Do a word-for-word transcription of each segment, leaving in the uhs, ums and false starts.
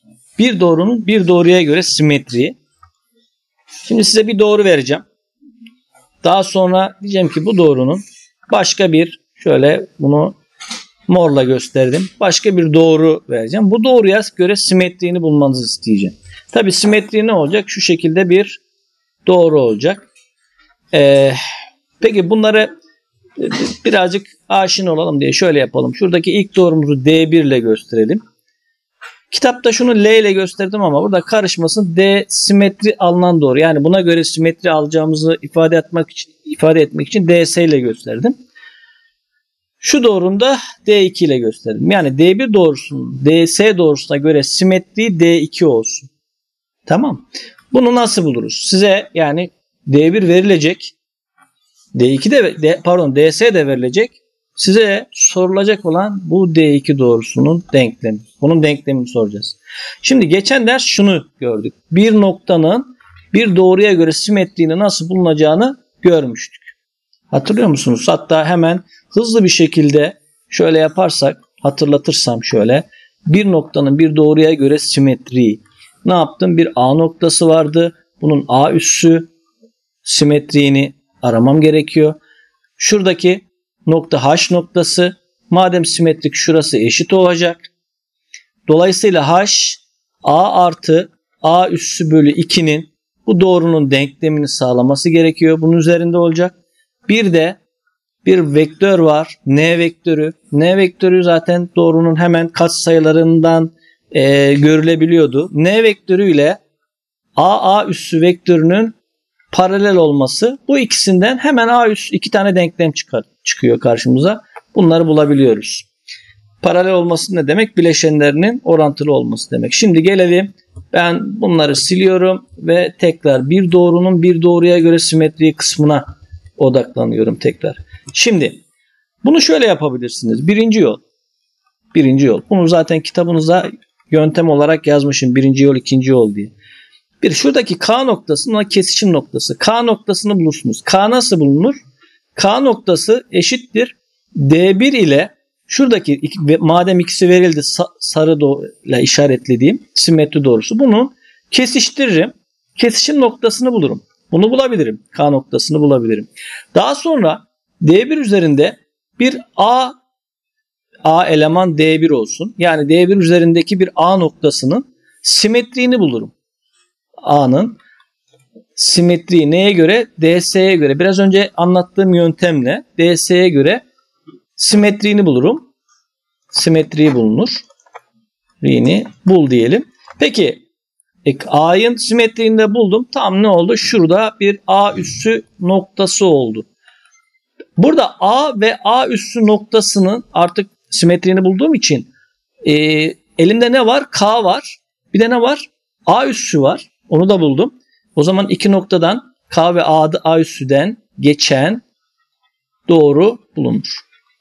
Bir doğrunun bir doğruya göre simetriği. Şimdi size bir doğru vereceğim. Daha sonra diyeceğim ki bu doğrunun başka bir, şöyle bunu morla gösterdim, başka bir doğru vereceğim. Bu doğruya göre simetriğini bulmanızı isteyeceğim. Tabi simetri ne olacak? Şu şekilde bir doğru olacak. Ee, peki bunları birazcık aşina olalım diye şöyle yapalım. Şuradaki ilk doğrumuzu D bir ile gösterelim. Kitapta şunu L ile gösterdim ama burada karışmasın. D simetri alınan doğru. Yani buna göre simetri alacağımızı ifade etmek için ifade etmek için D S ile gösterdim. Şu doğrunu da D iki ile gösterdim. Yani D bir doğrusunun D S doğrusuna göre simetri D iki olsun. Tamam. Bunu nasıl buluruz? Size yani D bir verilecek. D iki de D, pardon D S de verilecek. Size sorulacak olan bu D iki doğrusunun denklemi. Bunun denklemini soracağız. Şimdi geçen ders şunu gördük. Bir noktanın bir doğruya göre simetriğini nasıl bulunacağını görmüştük. Hatırlıyor musunuz? Hatta hemen hızlı bir şekilde şöyle yaparsak, hatırlatırsam şöyle. Bir noktanın bir doğruya göre simetriği. Ne yaptım? Bir A noktası vardı. Bunun A üssü simetriğini aramam gerekiyor. Şuradaki nokta H noktası. Madem simetrik şurası eşit olacak. Dolayısıyla H A artı A üssü bölü iki'nin bu doğrunun denklemini sağlaması gerekiyor. Bunun üzerinde olacak. Bir de bir vektör var. N vektörü. N vektörü zaten doğrunun hemen katsayılarından e, görülebiliyordu. N vektörü ile A A üssü vektörünün paralel olması, bu ikisinden hemen A üssü iki tane denklem çıkar, çıkıyor karşımıza. Bunları bulabiliyoruz. Paralel olması ne demek? Bileşenlerinin orantılı olması demek. Şimdi gelelim. Ben bunları siliyorum ve tekrar bir doğrunun bir doğruya göre simetri kısmına odaklanıyorum tekrar. Şimdi bunu şöyle yapabilirsiniz. Birinci yol. Birinci yol. Bunu zaten kitabınıza yöntem olarak yazmışım. Birinci yol, ikinci yol diye. Bir şuradaki K noktasının kesişim noktası. K noktasını bulursunuz. K nasıl bulunur? K noktası eşittir D bir ile şuradaki, madem ikisi verildi sarı ile işaretlediğim simetri doğrusu, bunu kesiştiririm. Kesişim noktasını bulurum. Bunu bulabilirim. K noktasını bulabilirim. Daha sonra D bir üzerinde bir A A eleman D bir olsun. Yani D bir üzerindeki bir A noktasının simetriğini bulurum. A'nın simetriği neye göre? D S'ye göre. Biraz önce anlattığım yöntemle D S'ye göre simetriğini bulurum. Simetriği bulunur. Rini bul diyelim. Peki A'nın simetriğini de buldum. Tam ne oldu? Şurada bir A üssü noktası oldu. Burada A ve A üssü noktasının artık simetriğini bulduğum için e, elimde ne var? K var. Bir de ne var? A üssü var. Onu da buldum. O zaman iki noktadan K ve A, A üssüden geçen doğru bulunur.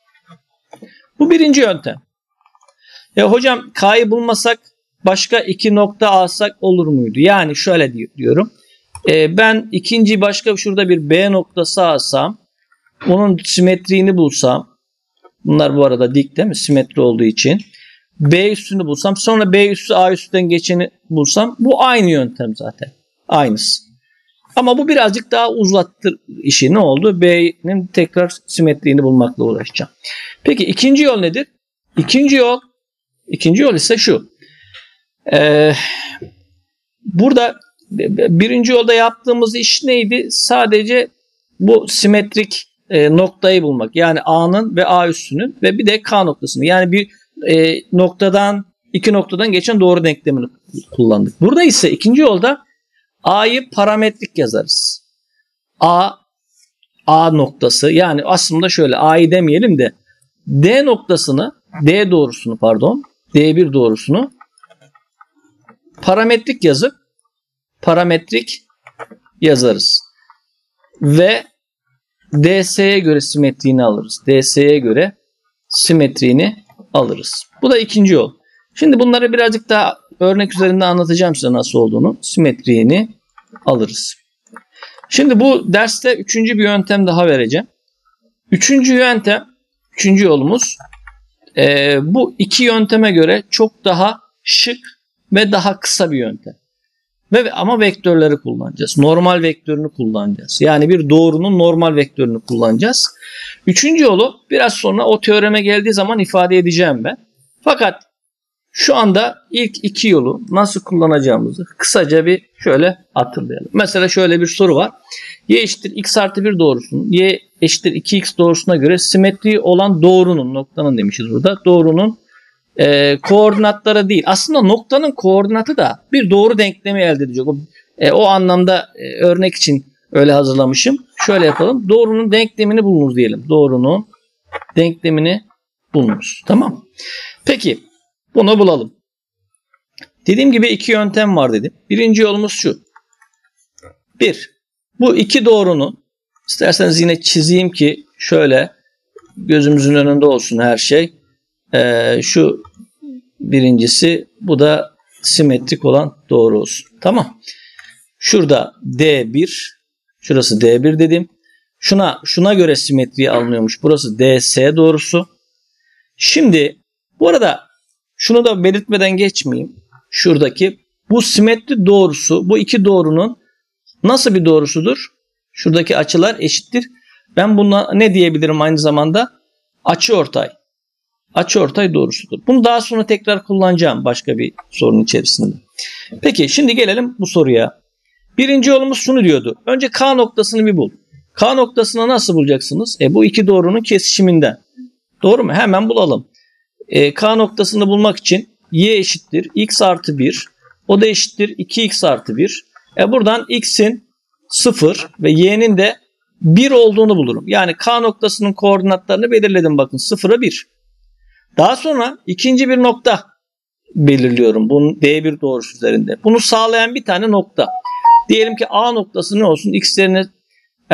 Bu birinci yöntem. Ya hocam K'yı bulmasak başka iki nokta alsak olur muydu? Yani şöyle diyorum. E, ben ikinci başka şurada bir B noktası alsam, onun simetriğini bulsam, bunlar bu arada dik değil mi? Simetri olduğu için. B üssünü bulsam, sonra B üssü A üssüden geçeni bulsam, bu aynı yöntem zaten. Aynısı. Ama bu birazcık daha uzattır işi. Ne oldu? B'nin tekrar simetriğini bulmakla uğraşacağım. Peki ikinci yol nedir? İkinci yol, ikinci yol ise şu. Ee, burada birinci yolda yaptığımız iş neydi? Sadece bu simetrik e, noktayı bulmak. Yani A'nın ve A üssünün ve bir de K noktasını. Yani bir e, noktadan, iki noktadan geçen doğru denklemini kullandık. Burada ise ikinci yolda A'yı parametrik yazarız. A, A noktası, yani aslında şöyle A'yı demeyelim de D noktasını, D doğrusunu pardon, D bir doğrusunu parametrik yazıp parametrik yazarız. Ve D S'ye göre simetriğini alırız. D S'ye göre simetriğini alırız. Bu da ikinci yol. Şimdi bunları birazcık daha örnek üzerinde anlatacağım size nasıl olduğunu. Simetriğini alırız. Şimdi bu derste üçüncü bir yöntem daha vereceğim. Üçüncü yöntem, üçüncü yolumuz e, bu iki yönteme göre çok daha şık ve daha kısa bir yöntem. Ve ama vektörleri kullanacağız. Normal vektörünü kullanacağız. Yani bir doğrunun normal vektörünü kullanacağız. Üçüncü yolu biraz sonra o teoreme geldiği zaman ifade edeceğim ben. Fakat şu anda ilk iki yolu nasıl kullanacağımızı kısaca bir şöyle hatırlayalım. Mesela şöyle bir soru var. Y eşittir x artı bir doğrusunun y eşittir iki x doğrusuna göre simetri olan doğrunun, noktanın demişiz burada, doğrunun e, koordinatları değil. Aslında noktanın koordinatı da bir doğru denklemi elde edecek. O, e, o anlamda e, örnek için öyle hazırlamışım. Şöyle yapalım. Doğrunun denklemini bulunuz diyelim. Doğrunun denklemini bulunuz. Tamam. Peki. Bunu bulalım. Dediğim gibi iki yöntem var dedim. Birinci yolumuz şu. Bir. Bu iki doğrunun, isterseniz yine çizeyim ki şöyle gözümüzün önünde olsun her şey. Ee, şu birincisi, bu da simetrik olan doğru olsun. Tamam. Şurada D bir. Şurası D bir dedim. Şuna, şuna göre simetriye alınıyormuş. Burası D S doğrusu. Şimdi bu arada şunu da belirtmeden geçmeyeyim. Şuradaki bu simetri doğrusu, bu iki doğrunun nasıl bir doğrusudur? Şuradaki açılar eşittir. Ben buna ne diyebilirim aynı zamanda? Açıortay. Açıortay doğrusudur. Bunu daha sonra tekrar kullanacağım başka bir sorunun içerisinde. Peki şimdi gelelim bu soruya. Birinci yolumuz şunu diyordu. Önce K noktasını bir bul. K noktasını nasıl bulacaksınız? E bu iki doğrunun kesişiminden. Doğru mu? Hemen bulalım. E, K noktasını bulmak için y eşittir x artı bir. O da eşittir iki x artı bir. E buradan x'in sıfır ve y'nin de bir olduğunu bulurum. Yani K noktasının koordinatlarını belirledim. Bakın sıfıra bir. Daha sonra ikinci bir nokta belirliyorum. Bunun D bir doğrusu üzerinde. Bunu sağlayan bir tane nokta. Diyelim ki A noktası ne olsun? X'lerini e,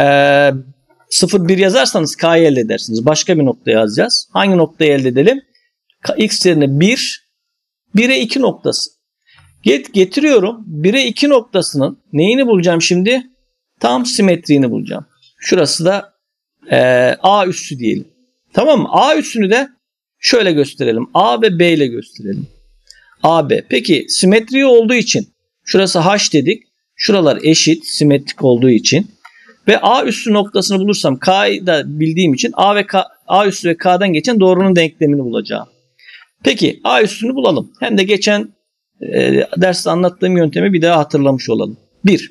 sıfır bir yazarsanız K'yı elde edersiniz. Başka bir nokta yazacağız. Hangi noktayı elde edelim? X yerine bir, bire iki noktası. Get, getiriyorum. bire iki noktasının neyini bulacağım şimdi? Tam simetriğini bulacağım. Şurası da e, A üssü diyelim. Tamam mı? A üssünü de şöyle gösterelim. A ve B ile gösterelim. A, B. Peki simetri olduğu için şurası H dedik. Şuralar eşit, simetrik olduğu için. Ve A üssü noktasını bulursam K'yı da bildiğim için A ve K, A üssü ve K'dan geçen doğrunun denklemini bulacağım. Peki A üssünü bulalım. Hem de geçen e, derste anlattığım yöntemi bir daha hatırlamış olalım. bir.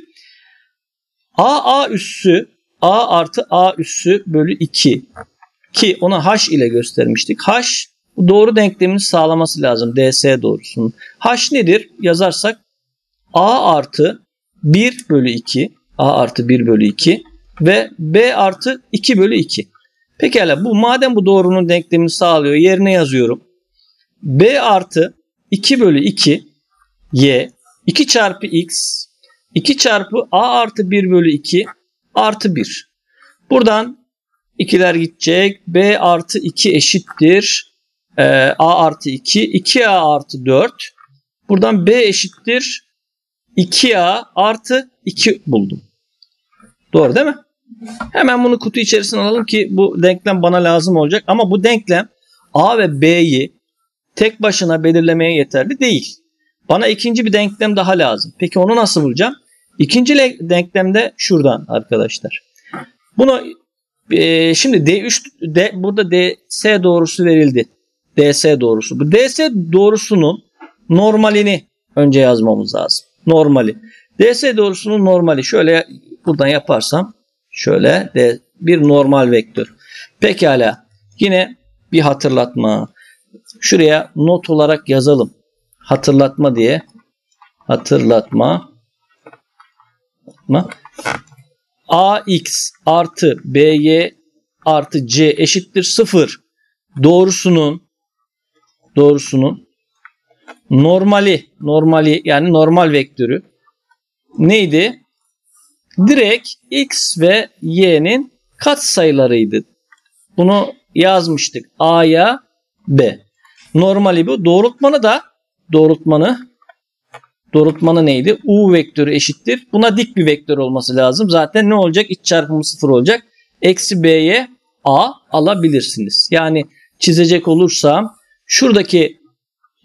A, A üssü A artı A üssü bölü iki. Ki ona H ile göstermiştik. H doğru denklemini sağlaması lazım. D S doğrusunun. H nedir? Yazarsak A artı bir bölü iki. A artı bir bölü iki. Ve B artı iki bölü iki. Pekala bu madem bu doğrunun denklemini sağlıyor. Yerine yazıyorum. B artı iki bölü iki y iki çarpı x iki çarpı a artı bir bölü iki artı bir. Buradan ikiler gidecek. B artı iki eşittir e, a artı iki. iki a artı dört. Buradan B eşittir iki a artı iki buldum. Doğru değil mi? Hemen bunu kutu içerisine alalım ki bu denklem bana lazım olacak. Ama bu denklem A ve B'yi tek başına belirlemeye yeterli değil. Bana ikinci bir denklem daha lazım. Peki onu nasıl bulacağım? İkinci denklemde şuradan arkadaşlar. Bunu e, şimdi D üç D, burada D S doğrusu verildi. D S doğrusu. Bu D S doğrusunun normalini önce yazmamız lazım. Normali. D S doğrusunun normali. Şöyle buradan yaparsam şöyle de bir normal vektör. Pekala. Yine bir hatırlatma. Şuraya not olarak yazalım. Hatırlatma diye. Hatırlatma. Ax artı By artı C eşittir sıfır. Doğrusunun doğrusunun normali normali yani normal vektörü neydi? Direkt x ve y'nin katsayılarıydı. Bunu yazmıştık. A'ya B. Normali bu. Doğrultmanı da doğrultmanı doğrultmanı neydi? U vektörü eşittir. Buna dik bir vektör olması lazım. Zaten ne olacak? İç çarpımı sıfır olacak. Eksi B'ye A alabilirsiniz. Yani çizecek olursam şuradaki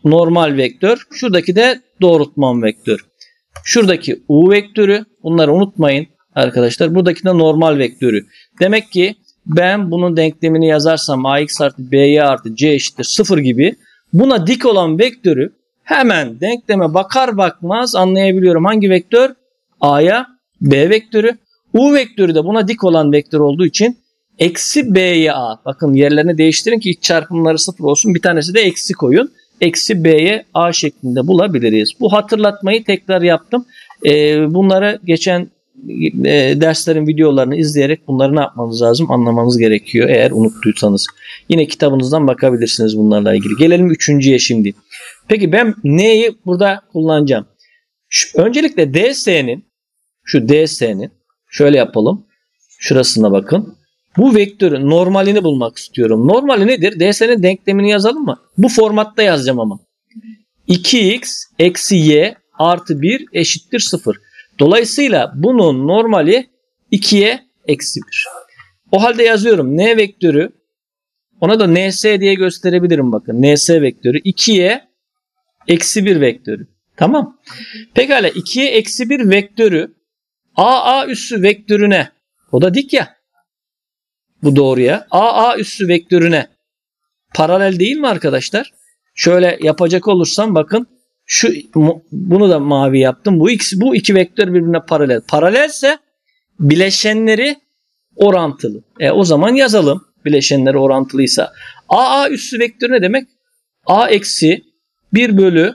normal vektör. Şuradaki de doğrultman vektör. Şuradaki U vektörü, bunları unutmayın arkadaşlar. Buradaki de normal vektörü. Demek ki ben bunun denklemini yazarsam ax artı by artı c eşittir sıfır gibi, buna dik olan vektörü hemen denkleme bakar bakmaz anlayabiliyorum. Hangi vektör? A'ya B vektörü. U vektörü de buna dik olan vektör olduğu için eksi B'ye A. Bakın yerlerini değiştirin ki iç çarpımları sıfır olsun. Bir tanesi de eksi koyun. Eksi B'ye A şeklinde bulabiliriz. Bu hatırlatmayı tekrar yaptım. Ee, bunları geçen e, derslerin videolarını izleyerek bunları ne yapmanız lazım anlamanız gerekiyor eğer unuttuysanız. Yine kitabınızdan bakabilirsiniz bunlarla ilgili. Gelelim üçüncüye şimdi. Peki ben neyi burada kullanacağım? Şu, öncelikle D S'nin şu D S'nin şöyle yapalım. Şurasına bakın. Bu vektörün normalini bulmak istiyorum. Normali nedir? D S'nin denklemini yazalım mı? Bu formatta yazacağım ama. iki x eksi y artı bir eşittir sıfır. Dolayısıyla bunun normali ikiye eksi bir. O halde yazıyorum. N vektörü, ona da N S diye gösterebilirim bakın. N S vektörü ikiye eksi bir vektörü. Tamam. Pekala ikiye eksi bir vektörü A A üssü vektörüne, o da dik ya. Bu doğruya. A A üssü vektörüne paralel değil mi arkadaşlar? Şöyle yapacak olursam bakın. Şu bunu da mavi yaptım. Bu ikisi, bu iki vektör birbirine paralel. Paralelse bileşenleri orantılı. E, o zaman yazalım. Bileşenleri orantılıysa. A A üssü vektörü ne demek? A eksi bir bölü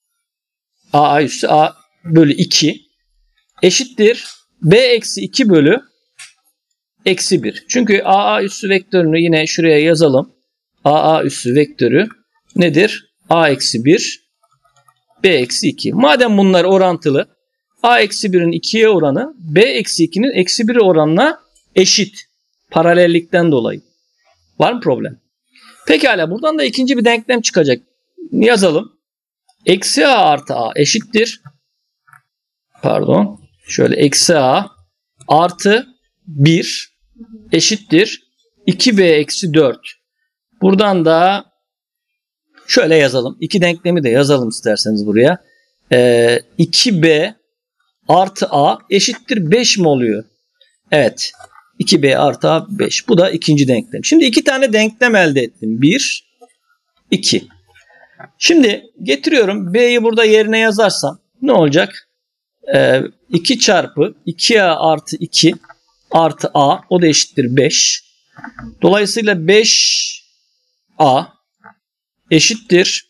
A A üssü A bölü iki eşittir B eksi iki bölü eksi bir. Çünkü A A üssü vektörünü yine şuraya yazalım. A A üssü vektörü nedir? A eksi bir B eksi iki. Madem bunlar orantılı, A eksi birin ikiye oranı B eksi ikinin eksi biri oranına eşit. Paralellikten dolayı. Var mı problem? Pekala buradan da ikinci bir denklem çıkacak. Yazalım. Eksi A artı A eşittir. Pardon. Şöyle eksi A artı bir eşittir. iki B eksi dört. Buradan da şöyle yazalım. İki denklemi de yazalım isterseniz buraya. Ee, iki B artı A eşittir beş mi oluyor? Evet. iki B artı A beş. Bu da ikinci denklem. Şimdi iki tane denklem elde ettim. bir, iki. Şimdi getiriyorum. B'yi burada yerine yazarsam ne olacak? Ee, iki çarpı iki A artı iki artı A, o da eşittir beş. Dolayısıyla beş A eşittir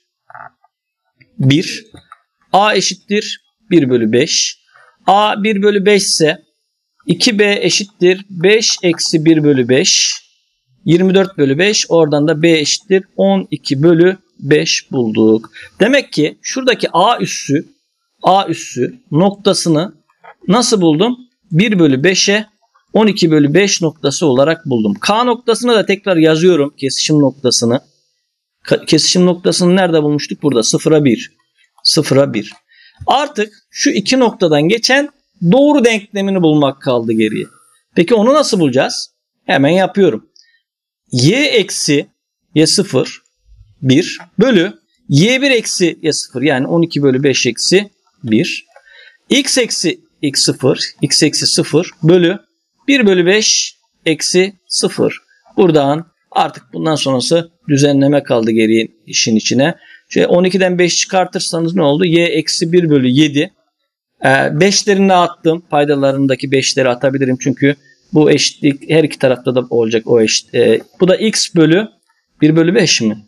bir. A eşittir bir bölü beş. A bir bölü beş ise iki B eşittir beş eksi bir bölü beş. yirmi dört bölü beş. Oradan da B eşittir on iki bölü beş bulduk. Demek ki şuradaki A üssü A üssü noktasını nasıl buldum? bir bölü beşe on iki bölü beş noktası olarak buldum. K noktasını da tekrar yazıyorum. Kesişim noktasını. Kesişim noktasını nerede bulmuştuk? Burada. sıfıra bir. sıfıra bir. Artık şu iki noktadan geçen doğru denklemini bulmak kaldı geriye. Peki onu nasıl bulacağız? Hemen yapıyorum. Y eksi Y sıfır bir bölü Y bir eksi Y sıfır, yani on iki bölü beş eksi bir. X eksi X sıfır, X eksi sıfır bölü bir bölü beş eksi sıfır. Buradan artık bundan sonrası düzenleme kaldı geriye işin içine. Şöyle on ikiden beş çıkartırsanız ne oldu? Y eksi bir bölü yedi. Ee, beşlerini attım. Paydalarındaki beşleri atabilirim çünkü bu eşitlik her iki tarafta da olacak o eşit. Ee, bu da x bölü bir bölü beş mi?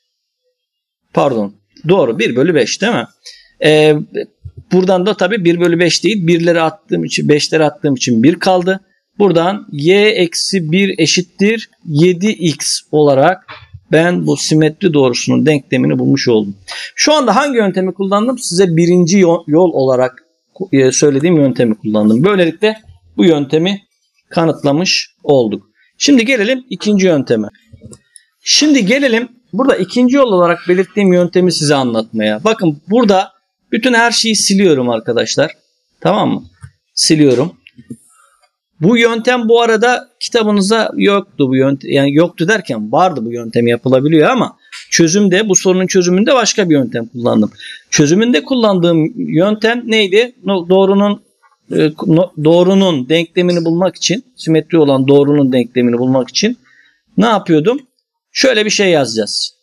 Pardon. Doğru, bir bölü beş değil mi? Ee, buradan da tabii bir bölü beş değil. birleri attığım için, beşleri attığım için bir kaldı. Buradan y eksi bir eşittir yedi x olarak ben bu simetri doğrusunun denklemini bulmuş oldum. Şu anda hangi yöntemi kullandım? Size birinci yol, yol olarak söylediğim yöntemi kullandım. Böylelikle bu yöntemi kanıtlamış olduk. Şimdi gelelim ikinci yönteme. Şimdi gelelim burada ikinci yol olarak belirttiğim yöntemi size anlatmaya. Bakın burada bütün her şeyi siliyorum arkadaşlar. Tamam mı? Siliyorum. Bu yöntem bu arada kitabınızda yoktu bu yöntem, yani yoktu derken vardı, bu yöntem yapılabiliyor ama çözümde, bu sorunun çözümünde başka bir yöntem kullandım. Çözümünde kullandığım yöntem neydi? Doğrunun doğrunun denklemini bulmak için, simetri olan doğrunun denklemini bulmak için ne yapıyordum? Şöyle bir şey yazacağız.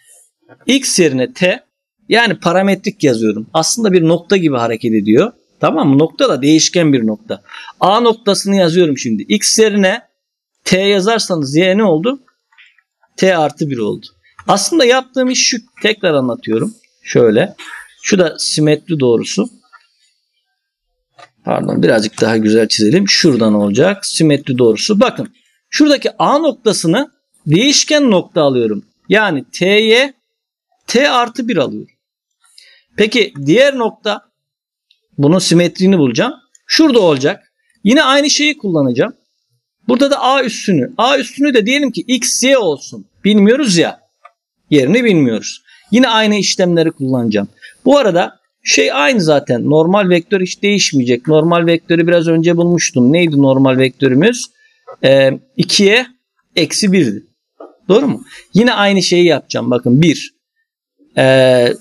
X yerine t, yani parametrik yazıyorum. Aslında bir nokta gibi hareket ediyor. Tamam mı? Nokta da değişken bir nokta. A noktasını yazıyorum şimdi. X yerine t yazarsanız y ne oldu? T artı bir oldu. Aslında yaptığım iş şu. Tekrar anlatıyorum. Şöyle. Şu da simetri doğrusu. Pardon, birazcık daha güzel çizelim. Şuradan olacak. Simetri doğrusu. Bakın. Şuradaki A noktasını değişken nokta alıyorum. Yani t'ye t artı bir alıyorum. Peki diğer nokta, bunun simetriğini bulacağım. Şurada olacak. Yine aynı şeyi kullanacağım. Burada da A üssünü. A üssünü de diyelim ki x, y olsun. Bilmiyoruz ya. Yerini bilmiyoruz. Yine aynı işlemleri kullanacağım. Bu arada şey aynı zaten. Normal vektör hiç değişmeyecek. Normal vektörü biraz önce bulmuştum. Neydi normal vektörümüz? Ee, ikiye eksi birdi. Doğru mu? Yine aynı şeyi yapacağım. Bakın bir. Ee,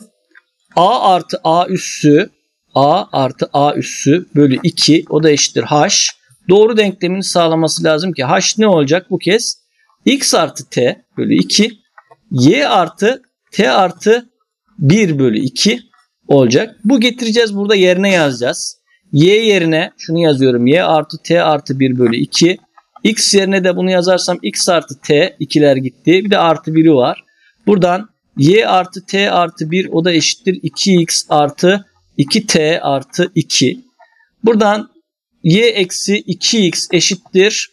A artı A üssü A artı A üssü bölü iki, o da eşittir H. Doğru denklemini sağlaması lazım ki H ne olacak bu kez? X artı T bölü iki, Y artı T artı bir bölü iki olacak. Bu getireceğiz, burada yerine yazacağız. Y yerine şunu yazıyorum. Y artı T artı bir bölü iki. X yerine de bunu yazarsam X artı T, ikiler gitti. Bir de artı biri var. Buradan Y artı T artı bir, o da eşittir iki x artı iki t artı iki. Buradan Y eksi iki x eşittir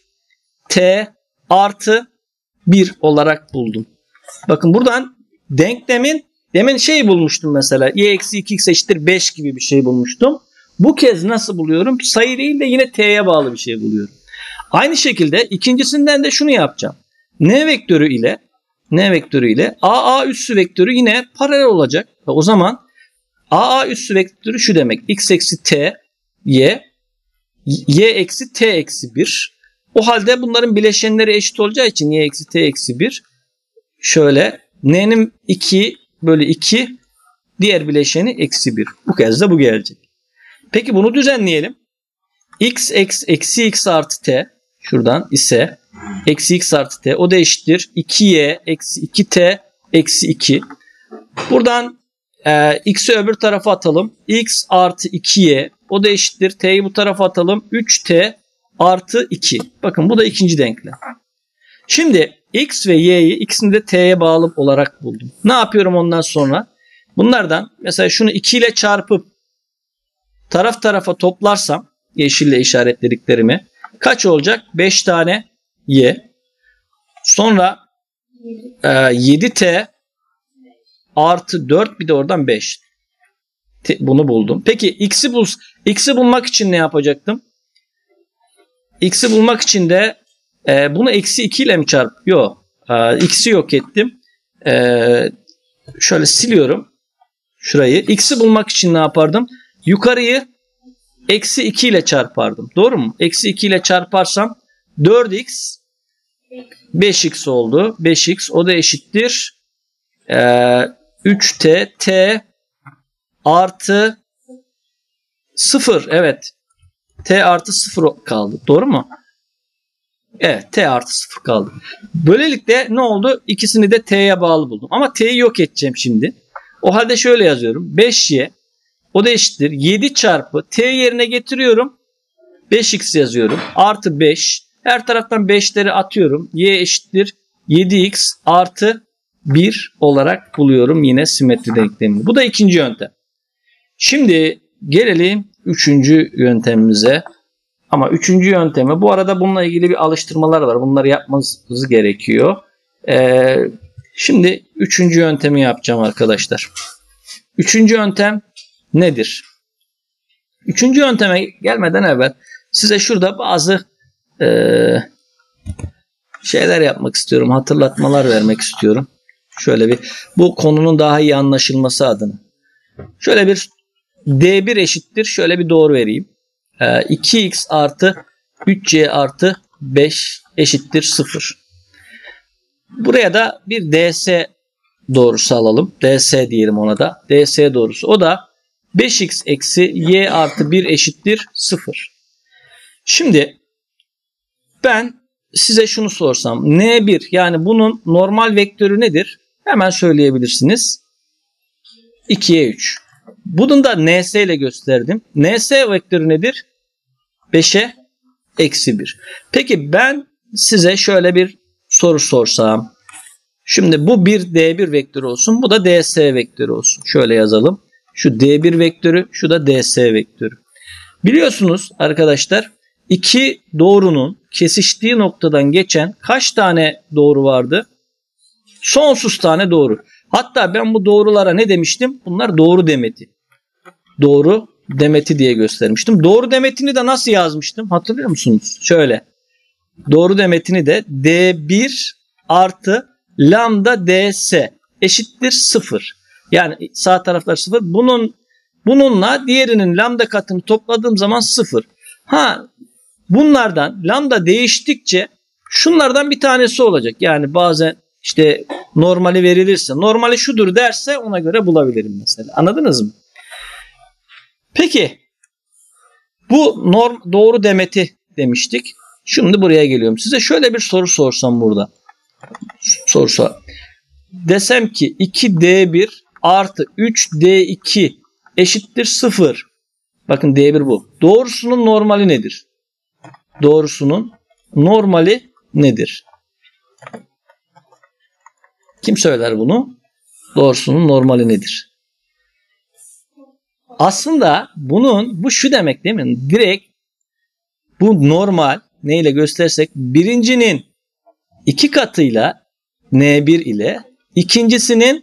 T artı bir olarak buldum. Bakın buradan denklemin, demin şey bulmuştum mesela. Y eksi iki x eşittir beş gibi bir şey bulmuştum. Bu kez nasıl buluyorum? Sayı değil de yine t'ye bağlı bir şey buluyorum. Aynı şekilde ikincisinden de şunu yapacağım. N vektörü ile N vektörü ile A A üssü vektörü yine paralel olacak. Ve o zaman A A üssü vektörü şu demek. X eksi t, y, y eksi t eksi bir. O halde bunların bileşenleri eşit olacağı için y eksi t eksi bir. Şöyle n'nin iki bölü iki, diğer bileşeni eksi bir. Bu kez de bu gelecek. Peki bunu düzenleyelim. X eksi, eksi x artı t şuradan ise eksi x artı t, o da eşittir iki y eksi iki t eksi iki. Buradan e, x'i öbür tarafa atalım. X artı iki y, o da eşittir t'yi bu tarafa atalım. üç t artı iki. Bakın bu da ikinci denklem. Şimdi x ve y'yi ikisini de t'ye bağlı olarak buldum. Ne yapıyorum ondan sonra? Bunlardan mesela şunu iki ile çarpıp taraf tarafa toplarsam, yeşille işaretlediklerimi, kaç olacak? beş tane y. Sonra e, yedi t artı dört, bir de oradan beş. T, bunu buldum. Peki x'i bul, x'i bulmak için ne yapacaktım? X'i bulmak için de e, bunu eksi iki ile mi çarp? Yok. E, x'i yok ettim. E, şöyle siliyorum. Şurayı. X'i bulmak için ne yapardım? Yukarıyı eksi iki ile çarpardım. Doğru mu? Eksi iki ile çarparsam dört x beş x oldu. beş x, o da eşittir e, üç t t artı sıfır. Evet. T artı sıfır kaldı. Doğru mu? Evet. T artı sıfır kaldı. Böylelikle ne oldu? İkisini de t'ye bağlı buldum. Ama t'yi yok edeceğim şimdi. O halde şöyle yazıyorum. beş y, o da eşittir yedi çarpı t yerine getiriyorum. beş x yazıyorum. Artı beş. Her taraftan beşleri atıyorum. Y eşittir yedi x artı bir olarak buluyorum yine simetri denklemini. Bu da ikinci yöntem. Şimdi gelelim üçüncü yöntemimize. Ama üçüncü yöntemi, bu arada bununla ilgili bir alıştırmalar var. Bunları yapmanız gerekiyor. Ee, şimdi üçüncü yöntemi yapacağım arkadaşlar. Üçüncü yöntem nedir? Üçüncü yönteme gelmeden evvel size şurada bazı e, şeyler yapmak istiyorum. Hatırlatmalar vermek istiyorum. Şöyle bir, bu konunun daha iyi anlaşılması adına. Şöyle bir D bir eşittir. Şöyle bir doğru vereyim. E, iki x artı üç y artı beş eşittir sıfır. Buraya da bir ds doğrusu alalım. D S diyelim ona da. D S doğrusu. O da beş x eksi y artı bir eşittir sıfır. Şimdi ben size şunu sorsam. N bir yani bunun normal vektörü nedir? Hemen söyleyebilirsiniz. ikiye üç. Bunun da N S ile gösterdim. N S vektörü nedir? beşe eksi bir. Peki ben size şöyle bir soru sorsam. Şimdi bu bir D bir vektörü olsun. Bu da D S vektörü olsun. Şöyle yazalım. Şu D bir vektörü, şu da D S vektörü. Biliyorsunuz arkadaşlar iki doğrunun kesiştiği noktadan geçen kaç tane doğru vardı? Sonsuz tane doğru. Hatta ben bu doğrulara ne demiştim? Bunlar doğru demeti. Doğru demeti diye göstermiştim. Doğru demetini de nasıl yazmıştım? Hatırlıyor musunuz? Şöyle. Doğru demetini de D bir artı lambda D S eşittir sıfır. Yani sağ taraflar sıfır. Bunun bununla diğerinin lambda katını topladığım zaman sıfır. Ha, bunlardan lambda değiştikçe şunlardan bir tanesi olacak. Yani bazen işte normali verilirse, normali şudur derse ona göre bulabilirim mesela. Anladınız mı? Peki bu norm doğru demeti demiştik. Şimdi buraya geliyorum. Size şöyle bir soru sorsam burada. Soru sor. Desem ki iki D bir artı üç D iki eşittir sıfır. Bakın D bir bu. Doğrusunun normali nedir? Doğrusunun normali nedir? Kim söyler bunu? Doğrusunun normali nedir? Aslında bunun bu şu demek değil mi? Direkt bu normal neyle gösterirsek birincinin iki katıyla N bir ile ikincisinin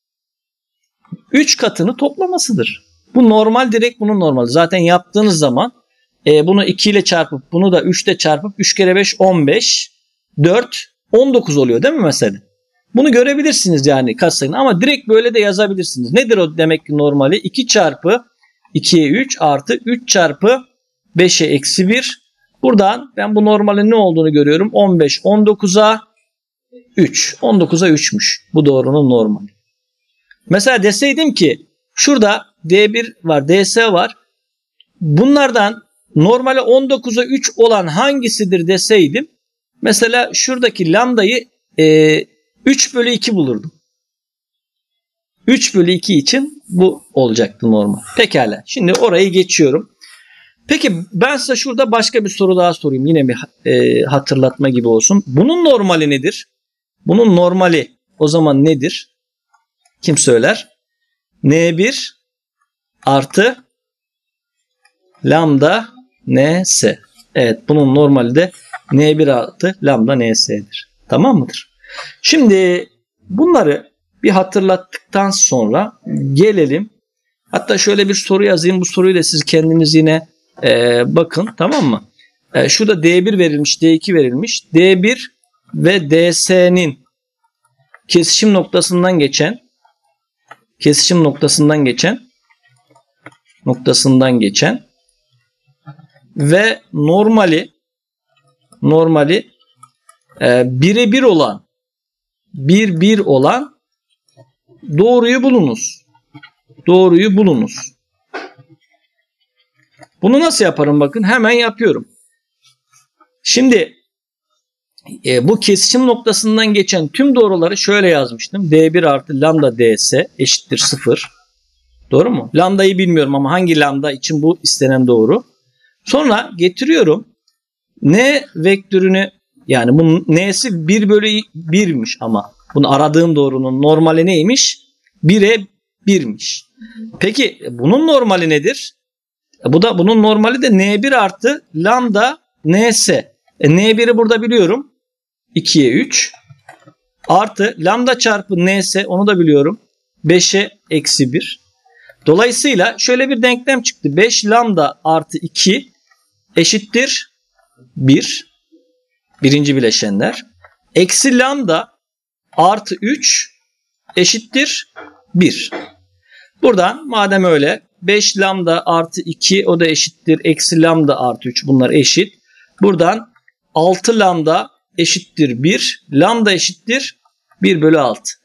üç katını toplamasıdır. Bu normal, direkt bunun normali. Zaten yaptığınız zaman e, bunu iki ile çarpıp bunu da üç ile çarpıp üç kere beş on beş, dört on dokuz oluyor değil mi mesela? Bunu görebilirsiniz yani katsayını ama direkt böyle de yazabilirsiniz. Nedir o demek ki normali? iki çarpı ikiye üç artı üç çarpı beşe eksi bir. Buradan ben bu normalin ne olduğunu görüyorum. on beş on dokuza üç. on dokuza üçmüş. Bu doğrunun normali. Mesela deseydim ki şurada D bir var, D S var. Bunlardan normali on dokuza üç olan hangisidir deseydim. Mesela şuradaki lambdayı e, üç bölü iki bulurdum. üç bölü iki için bu olacaktı normal. Pekala. Şimdi orayı geçiyorum. Peki ben size şurada başka bir soru daha sorayım. Yine bir e, hatırlatma gibi olsun. Bunun normali nedir? Bunun normali o zaman nedir? Kim söyler? N bir artı lambda N S. Evet, bunun normali de N bir artı lambda N S'dir. Tamam mıdır? Şimdi bunları bir hatırlattıktan sonra gelelim. Hatta şöyle bir soru yazayım. Bu soruyu da siz kendiniz yine e, bakın. Tamam mı? E, şurada D bir verilmiş, D iki verilmiş. D bir ve D S'nin kesişim noktasından geçen kesişim noktasından geçen noktasından geçen ve normali normali e, bire bir olan bir bir olan doğruyu bulunuz. Doğruyu bulunuz. Bunu nasıl yaparım bakın. Hemen yapıyorum. Şimdi e, bu kesişim noktasından geçen tüm doğruları şöyle yazmıştım. D bir artı lambda D S eşittir sıfır. Doğru mu? Lambdayı bilmiyorum ama hangi lambda için bu istenen doğru. Sonra getiriyorum. N vektörünü, yani bunun N'si bir bölü birmiş ama bunu aradığım doğrunun normali neymiş? bire birmiş. Peki bunun normali nedir? Bu da bunun normali de N bir artı lambda N S. E, N bir'i burada biliyorum. ikiye üç. Artı lambda çarpı N S, onu da biliyorum. beşe eksi bir. Dolayısıyla şöyle bir denklem çıktı. beş lambda artı iki eşittir bir. Birinci bileşenler. Eksi lambda artı üç eşittir bir. Buradan madem öyle beş lambda artı iki o da eşittir. Eksi lambda artı üç, bunlar eşit. Buradan altı lambda eşittir bir. Lambda eşittir bir bölü altı.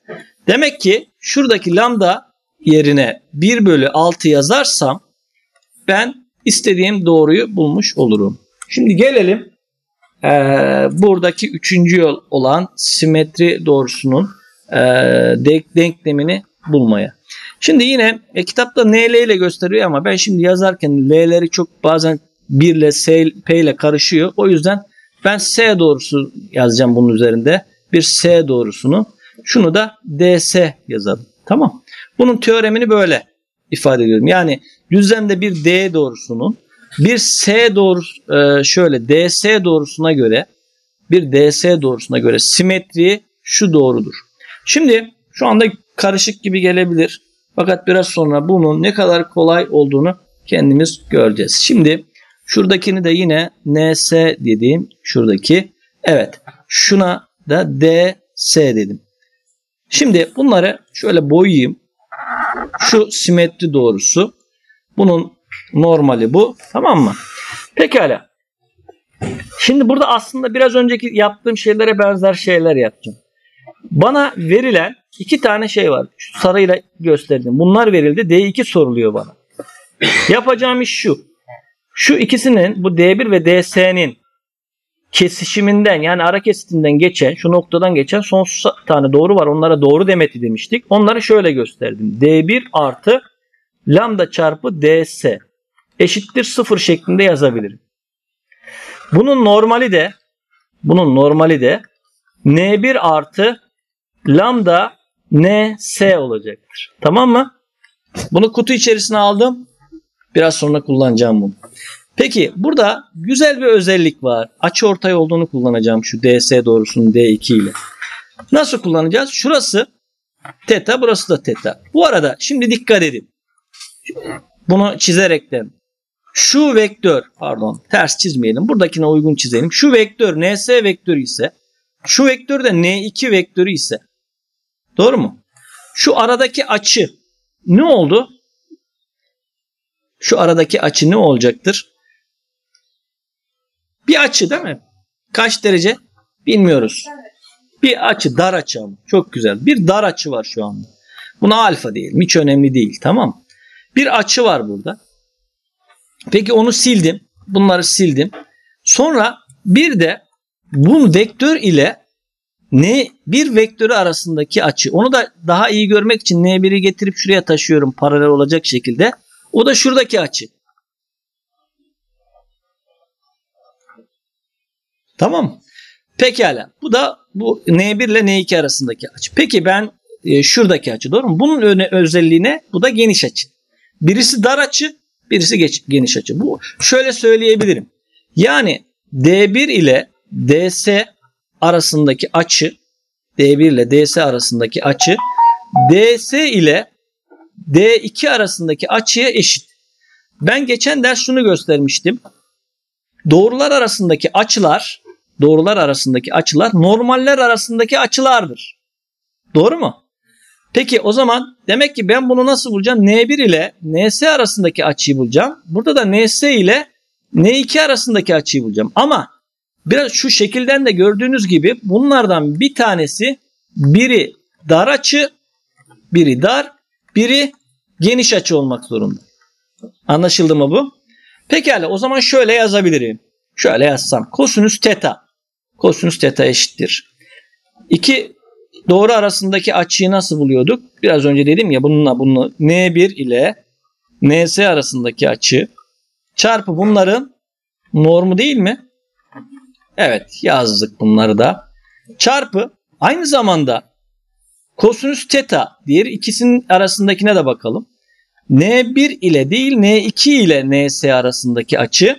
Demek ki şuradaki lambda yerine bir bölü altı yazarsam ben istediğim doğruyu bulmuş olurum. Şimdi gelelim ee, buradaki üçüncü yol olan simetri doğrusunun e, denk, denklemini bulmaya. Şimdi yine e, kitapta N L ile gösteriyor ama ben şimdi yazarken L'leri çok bazen bir ile S, P ile karışıyor. O yüzden ben S doğrusu yazacağım bunun üzerinde. Bir S doğrusunu. Şunu da D S yazalım. Tamam. Bunun teoremini böyle ifade ediyorum. Yani düzlemde bir D doğrusunun bir S doğrusu şöyle D S doğrusuna göre bir D S doğrusuna göre simetri şu doğrudur. Şimdi şu anda karışık gibi gelebilir. Fakat biraz sonra bunun ne kadar kolay olduğunu kendimiz göreceğiz. Şimdi şuradakini de yine N S dediğim şuradaki. Evet. Şuna da D S dedim. Şimdi bunları şöyle boyayayım. Şu simetri doğrusu. Bunun normali bu. Tamam mı? Pekala. Şimdi burada aslında biraz önceki yaptığım şeylere benzer şeyler yapacağım. Bana verilen iki tane şey var. Şu sarıyla gösterdim. Bunlar verildi. D iki soruluyor bana. Yapacağım iş şu. Şu ikisinin bu D bir ve D S'nin kesişiminden yani ara kesitinden geçen şu noktadan geçen sonsuz tane doğru var. Onlara doğru demeti demiştik. Onları şöyle gösterdim. D bir artı lambda çarpı D S eşittir sıfır şeklinde yazabilirim. Bunun normali de bunun normali de N bir artı lambda N S olacaktır. Tamam mı? Bunu kutu içerisine aldım. Biraz sonra kullanacağım bunu. Peki burada güzel bir özellik var. Açıortay olduğunu kullanacağım şu D S doğrusunun D iki ile. Nasıl kullanacağız? Şurası teta, burası da teta. Bu arada şimdi dikkat edin. Bunu çizerekten şu vektör, pardon ters çizmeyelim. Buradakine uygun çizelim. Şu vektör N S vektörü ise şu vektör de N iki vektörü ise doğru mu? Şu aradaki açı ne oldu? Şu aradaki açı ne olacaktır? Bir açı değil mi? Kaç derece? Bilmiyoruz. Bir açı, dar açı ama. Çok güzel. Bir dar açı var şu anda. Buna alfa diyelim. Hiç önemli değil. Tamam. Bir açı var burada. Peki onu sildim. Bunları sildim. Sonra bir de bu vektör ile N bir vektörü arasındaki açı. Onu da daha iyi görmek için N bir'i getirip şuraya taşıyorum paralel olacak şekilde. O da şuradaki açı. Tamam. Pekala. Bu da bu N bir ile N iki arasındaki açı. Peki ben e, şuradaki açı doğru mu? Bunun öne, özelliği ne? Bu da geniş açı. Birisi dar açı, birisi geç, geniş açı. Bu şöyle söyleyebilirim. Yani D bir ile D S arasındaki açı, D bir ile D S arasındaki açı D S ile D iki arasındaki açıya eşit. Ben geçen ders şunu göstermiştim. Doğrular arasındaki açılar, doğrular arasındaki açılar normaller arasındaki açılardır. Doğru mu? Peki o zaman demek ki ben bunu nasıl bulacağım? N bir ile N S arasındaki açıyı bulacağım. Burada da N S ile N iki arasındaki açıyı bulacağım. Ama biraz şu şekilden de gördüğünüz gibi bunlardan bir tanesi biri dar açı, biri dar, biri geniş açı olmak zorunda. Anlaşıldı mı bu? Pekala o zaman şöyle yazabilirim. Şöyle yazsam. Kosinüs teta. Kosinüs teta eşittir. İki doğru arasındaki açıyı nasıl buluyorduk? Biraz önce dedim ya bununla bunu N bir ile N S arasındaki açı çarpı bunların normu değil mi? Evet yazdık bunları da. Çarpı aynı zamanda kosinüs teta diğer ikisinin arasındakine de bakalım. N bir ile değil N iki ile N S arasındaki açı.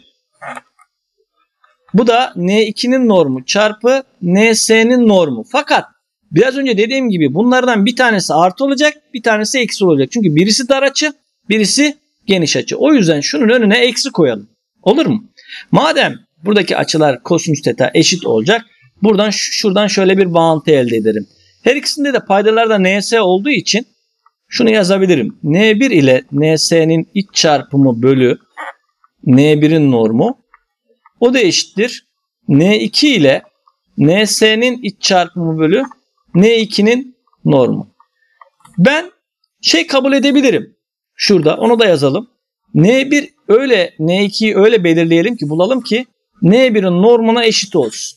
Bu da N iki'nin normu çarpı N S'nin normu. Fakat biraz önce dediğim gibi bunlardan bir tanesi artı olacak, bir tanesi eksi olacak. Çünkü birisi dar açı, birisi geniş açı. O yüzden şunun önüne eksi koyalım. Olur mu? Madem buradaki açılar kosinüs teta eşit olacak, buradan şuradan şöyle bir bağıntı elde ederim. Her ikisinde de paydalarda N S olduğu için şunu yazabilirim. N bir ile N S'nin iç çarpımı bölü N bir'in normu. O da eşittir. N iki ile N S'nin iç çarpımı bölü N iki'nin normu. Ben şey kabul edebilirim. Şurada onu da yazalım. N bir öyle N ikiyi öyle belirleyelim ki bulalım ki N birin normuna eşit olsun.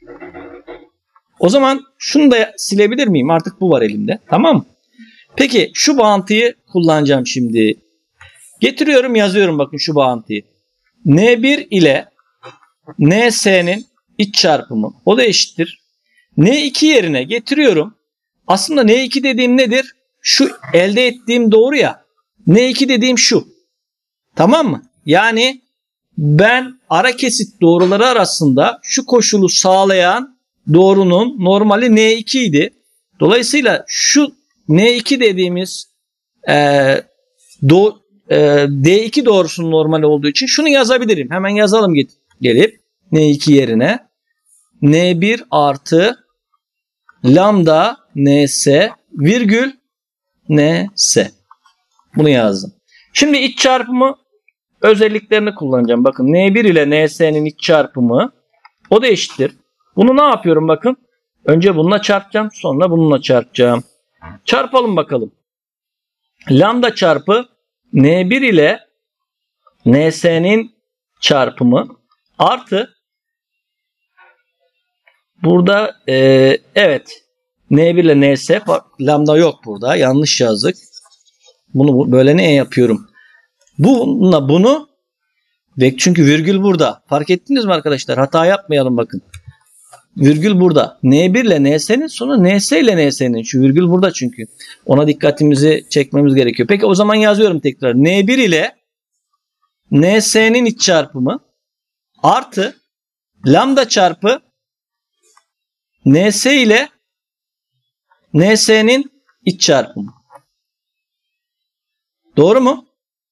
O zaman şunu da silebilir miyim? Artık bu var elimde. Tamam mı? Peki şu bağıntıyı kullanacağım şimdi. Getiriyorum, yazıyorum bakın şu bağıntıyı. N bir ile N S'nin iç çarpımı. O da eşittir. N iki yerine getiriyorum. Aslında N iki dediğim nedir? Şu elde ettiğim doğru ya. N iki dediğim şu. Tamam mı? Yani ben ara kesit doğruları arasında şu koşulu sağlayan doğrunun normali N iki idi. Dolayısıyla şu N iki dediğimiz e, do, e, D iki doğrusunun normali olduğu için şunu yazabilirim. Hemen yazalım gelip N iki yerine. N bir artı lambda N S virgül N S. Bunu yazdım. Şimdi iç çarpımı özelliklerini kullanacağım. Bakın N bir ile N S'nin iç çarpımı o da eşittir. Bunu ne yapıyorum bakın. Önce bununla çarpacağım. Sonra bununla çarpacağım. Çarpalım bakalım. Lambda çarpı N bir ile N S'nin çarpımı artı burada e, evet N bir ile N S lambda yok burada. Yanlış yazdık. Bunu böyle neye yapıyorum? Bununla bunu ve çünkü virgül burada. Fark ettiniz mi arkadaşlar? Hata yapmayalım bakın. Virgül burada. N bir ile N S'nin sonra N S ile N S'nin. Şu virgül burada çünkü. Ona dikkatimizi çekmemiz gerekiyor. Peki o zaman yazıyorum tekrar. N bir ile N S'nin iç çarpımı artı lambda çarpı N S ile N S'nin iç çarpımı. Doğru mu?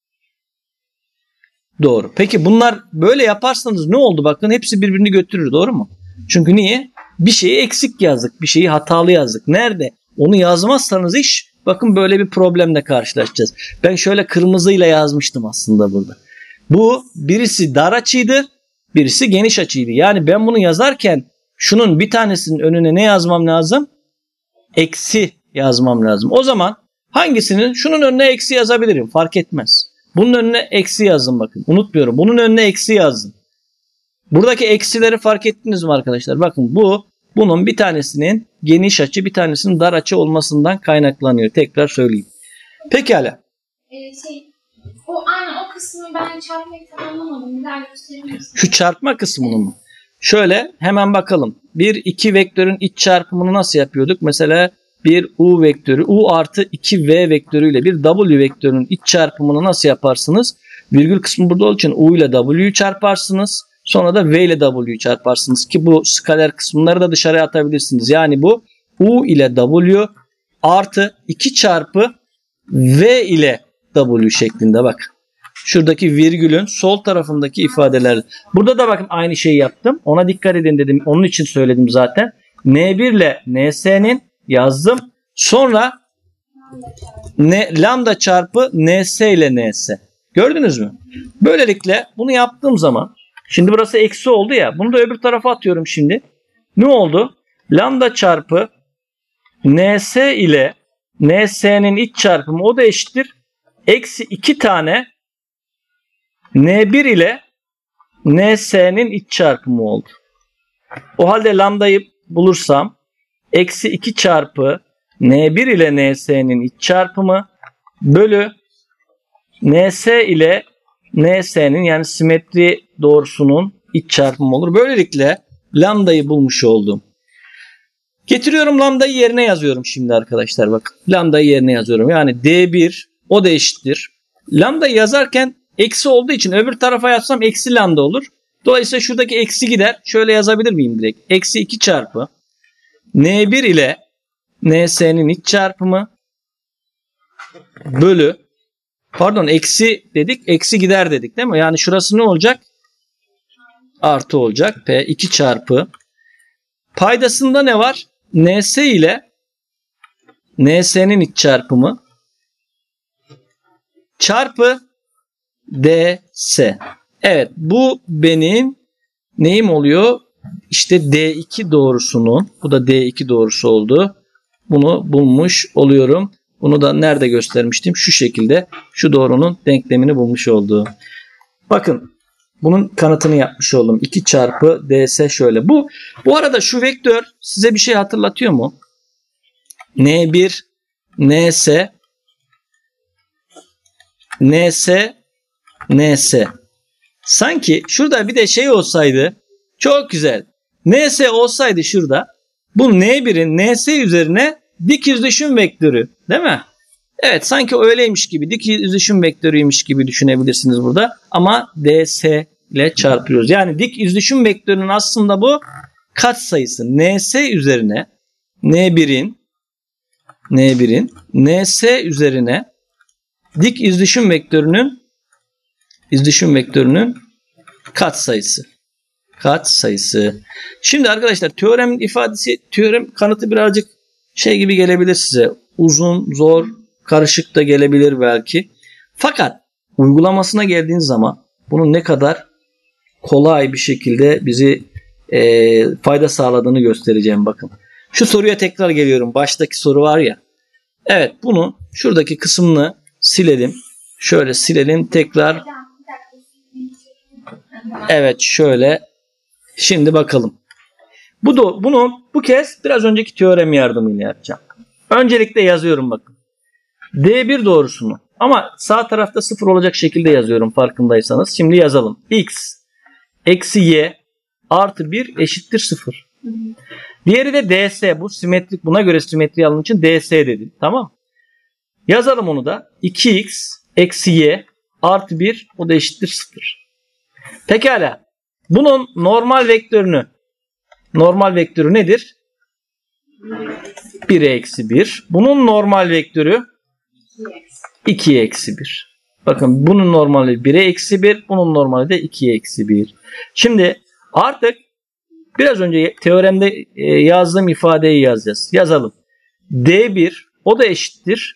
Doğru. Peki bunlar böyle yaparsanız ne oldu? Bakın hepsi birbirini götürür. Doğru mu? Çünkü niye? Bir şeyi eksik yazdık. Bir şeyi hatalı yazdık. Nerede? Onu yazmazsanız iş bakın böyle bir problemle karşılaşacağız. Ben şöyle kırmızıyla yazmıştım aslında burada. Bu birisi dar açıydı. Birisi geniş açıydı. Yani ben bunu yazarken şunun bir tanesinin önüne ne yazmam lazım? Eksi yazmam lazım. O zaman hangisinin? Şunun önüne eksi yazabilirim. Fark etmez. Bunun önüne eksi yazdım bakın. Unutmuyorum. Bunun önüne eksi yazdım. Buradaki eksileri fark ettiniz mi arkadaşlar? Bakın bu bunun bir tanesinin geniş açı bir tanesinin dar açı olmasından kaynaklanıyor. Tekrar söyleyeyim. Pekala. Ee, şey, o aynı o kısmını ben çarpmayı tamamlamadım. Bir daha gösterir misin? Şu çarpma kısmını mı? Şöyle hemen bakalım. bir iki vektörün iç çarpımını nasıl yapıyorduk? Mesela bir U vektörü U artı iki V vektörüyle bir W vektörünün iç çarpımını nasıl yaparsınız? Virgül kısmı burada olduğu için U ile W'yu çarparsınız. Sonra da V ile W'yu çarparsınız ki bu skaler kısımları da dışarıya atabilirsiniz. Yani bu U ile W artı iki çarpı V ile W şeklinde bak. Şuradaki virgülün sol tarafındaki ifadeler. Burada da bakın aynı şeyi yaptım. Ona dikkat edin dedim. Onun için söyledim zaten. N bir ile N S'nin yazdım. Sonra N, lambda çarpı N S ile N S. Gördünüz mü? Böylelikle bunu yaptığım zaman şimdi burası eksi oldu ya. Bunu da öbür tarafa atıyorum şimdi. Ne oldu? Lambda çarpı N S ile N S'nin iç çarpımı o da eşittir. Eksi iki tane N bir ile N S'nin iç çarpımı oldu. O halde lambdayı bulursam eksi iki çarpı N bir ile N S'nin iç çarpımı bölü N S ile N S'nin yani simetri doğrusunun iç çarpımı olur. Böylelikle lambdayı bulmuş oldum. Getiriyorum lambdayı yerine yazıyorum şimdi arkadaşlar. Bakın lambdayı yerine yazıyorum. Yani D bir o da eşittir. Lambdayı yazarken eksi olduğu için öbür tarafa yazsam eksi lambda olur. Dolayısıyla şuradaki eksi gider. Şöyle yazabilir miyim direkt? Eksi iki çarpı N bir ile N S'nin iç çarpımı bölü pardon eksi dedik. Eksi gider dedik değil mi? Yani şurası ne olacak? Artı olacak. P iki çarpı paydasında ne var? N S ile N S'nin iç çarpımı çarpı D S. Evet bu benim neyim oluyor? İşte D iki doğrusunun bu da D iki doğrusu oldu. Bunu bulmuş oluyorum. Bunu da nerede göstermiştim? Şu şekilde şu doğrunun denklemini bulmuş olduğum. Bakın bunun kanıtını yapmış oldum. iki çarpı ds şöyle. Bu bu arada şu vektör size bir şey hatırlatıyor mu? N bir ns ns ns. Sanki şurada bir de şey olsaydı çok güzel. Ns olsaydı şurada bu N bir'in ns üzerine dik yüzdeşim vektörü değil mi? Evet sanki öyleymiş gibi dik yüzdeşim vektörüymüş gibi düşünebilirsiniz burada. Ama ds ile çarpıyoruz. Yani dik yüzdeşim vektörünün aslında bu katsayısı. Ns üzerine N bir'in N bir'in ns üzerine dik yüzdeşim vektörünün yüzdeşim vektörünün katsayısı. Katsayısı. Şimdi arkadaşlar teoremin ifadesi, teorem kanıtı birazcık şey gibi gelebilir size. Uzun, zor, karışık da gelebilir belki. Fakat uygulamasına geldiğiniz zaman bunun ne kadar kolay bir şekilde bizi e, fayda sağladığını göstereceğim bakın. Şu soruya tekrar geliyorum. Baştaki soru var ya. Evet bunu şuradaki kısmını silelim. Şöyle silelim tekrar. Evet şöyle. Şimdi bakalım. Bu da, bunu bu kez biraz önceki teorem yardımıyla yapacağım. Öncelikle yazıyorum bakın. D bir doğrusunu ama sağ tarafta sıfır olacak şekilde yazıyorum farkındaysanız. Şimdi yazalım. X eksi y artı bir eşittir sıfır. Diğeri de ds. Bu simetrik. Buna göre simetri alındığı için ds dedim. Tamam. Yazalım onu da. iki x eksi y artı bir o da eşittir sıfır. Pekala. Bunun normal vektörünü normal vektörü nedir? bir eksi bir. Bunun normal vektörü iki eksi bir. Bakın bunun normali bire eksi bir. Bunun normali de ikiye eksi bir. Şimdi artık biraz önce teoremde yazdığım ifadeyi yazacağız. Yazalım. D bir o da eşittir.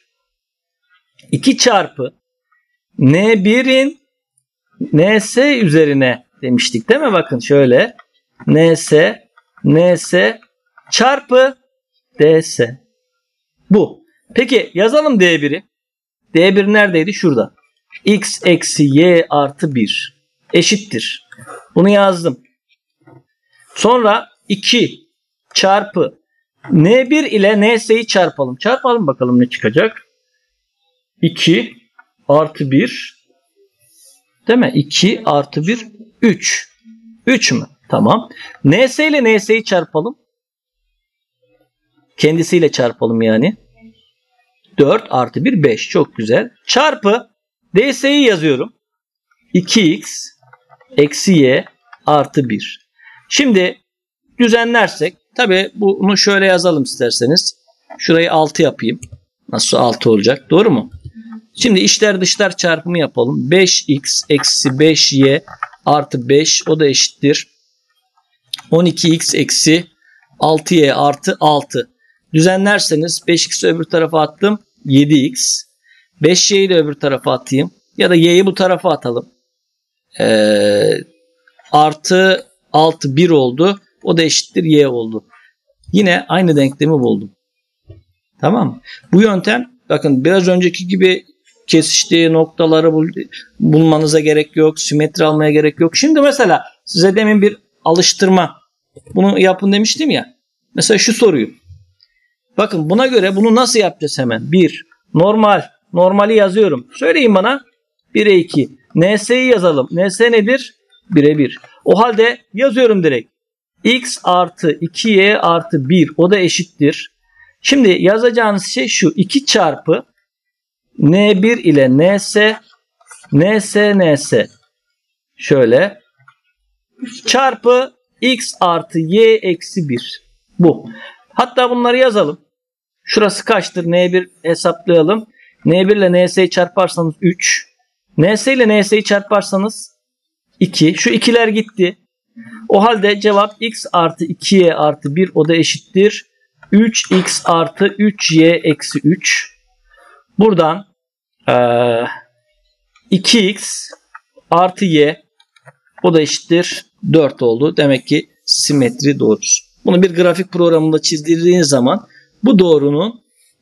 iki çarpı N bir'in ns üzerine demiştik değil mi? Bakın şöyle. ns ns çarpı ds. Bu. Peki yazalım D bir'i. D bir neredeydi? Şurada. X eksi y artı bir eşittir. Bunu yazdım. Sonra iki çarpı N bir ile ns'yi çarpalım. Çarpalım bakalım ne çıkacak. iki artı bir değil mi? iki artı bir üç. üç mü? Tamam. Ns ile ns'yi çarpalım. Kendisiyle çarpalım yani. dört artı bir beş. Çok güzel. Çarpı ds'yi yazıyorum. iki x eksi y artı bir. Şimdi düzenlersek tabi bunu şöyle yazalım isterseniz. Şurayı altı yapayım. Nasıl altı olacak? Doğru mu? Şimdi içler dışlar çarpımı yapalım. beş x eksi beş y artı beş o da eşittir. on iki x eksi altı y artı altı. Düzenlerseniz beş x'i öbür tarafa attım. yedi x. beş y'yi de öbür tarafa atayım. Ya da y'yi bu tarafa atalım. Ee, artı altı bir oldu. O da eşittir y oldu. Yine aynı denklemi buldum. Tamam mı? Bu yöntem bakın biraz önceki gibi kesiştiği noktaları bul bulmanıza gerek yok. Simetri almaya gerek yok. Şimdi mesela size demin bir alıştırma. Bunu yapın demiştim ya. Mesela şu soruyu. Bakın buna göre bunu nasıl yapacağız hemen? bir. Normal. Normali yazıyorum. Söyleyin bana. bire iki. Ns'yi yazalım. Ns nedir? bire bir. O halde yazıyorum direkt. X artı iki y artı bir. O da eşittir. Şimdi yazacağınız şey şu. iki çarpı N bir ile Ns Ns Ns. Şöyle. Çarpı X artı y eksi bir. Bu. Hatta bunları yazalım. Şurası kaçtır? N bir hesaplayalım. N bir ile Ns'yi çarparsanız üç. Ns ile Ns'yi çarparsanız iki. Şu ikiler gitti. O halde cevap x artı iki y artı bir o da eşittir. üç x artı üç y eksi üç. Buradan ee, iki x artı y o da eşittir dört oldu. Demek ki simetri doğrusu. Bunu bir grafik programında çizdirdiğiniz zaman bu doğrunun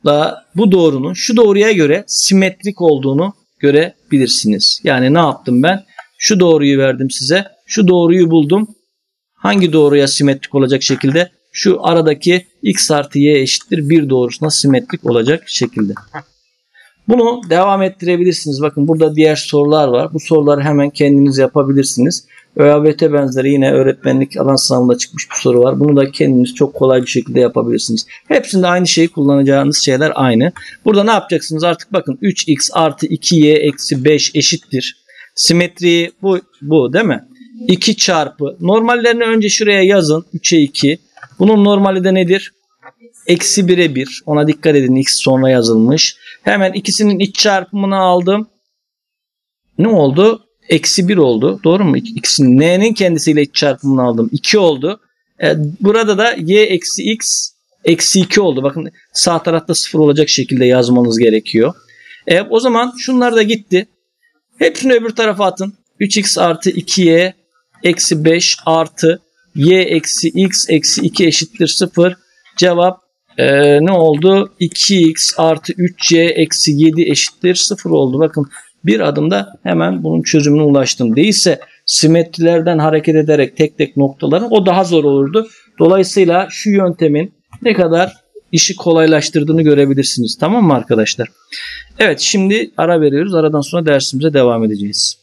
da bu doğrunun şu doğruya göre simetrik olduğunu görebilirsiniz. Yani ne yaptım ben? Şu doğruyu verdim size. Şu doğruyu buldum. Hangi doğruya simetrik olacak şekilde? Şu aradaki x artı y eşittir bir doğrusuna simetrik olacak şekilde. Bunu devam ettirebilirsiniz. Bakın burada diğer sorular var. Bu soruları hemen kendiniz yapabilirsiniz. ÖABT benzeri yine öğretmenlik alan sınavında çıkmış bir soru var. Bunu da kendiniz çok kolay bir şekilde yapabilirsiniz. Hepsinde aynı şeyi kullanacağınız şeyler aynı. Burada ne yapacaksınız? Artık bakın üç x artı iki y eksi beş eşittir. Simetriği bu, bu değil mi? iki çarpı. Normallerini önce şuraya yazın. üçe iki. Bunun normali de nedir? Eksi bire bir. Ona dikkat edin. X sonra yazılmış. Hemen ikisinin iç çarpımını aldım. Ne oldu? Eksi bir oldu. Doğru mu? İkisinin n'nin kendisiyle iç çarpımını aldım. iki oldu. E, burada da y eksi x eksi iki oldu. Bakın sağ tarafta sıfır olacak şekilde yazmanız gerekiyor. E, o zaman şunlar da gitti. Hepsini öbür tarafa atın. üç x artı iki y eksi beş artı y eksi x eksi iki eşittir sıfır. Cevap e, ne oldu? iki x artı üç y eksi yedi eşittir sıfır oldu. Bakın bir adımda hemen bunun çözümüne ulaştım. Değilse simetrilerden hareket ederek tek tek noktaları o daha zor olurdu. Dolayısıyla şu yöntemin ne kadar işi kolaylaştırdığını görebilirsiniz. Tamam mı arkadaşlar? Evet, şimdi ara veriyoruz. Aradan sonra dersimize devam edeceğiz.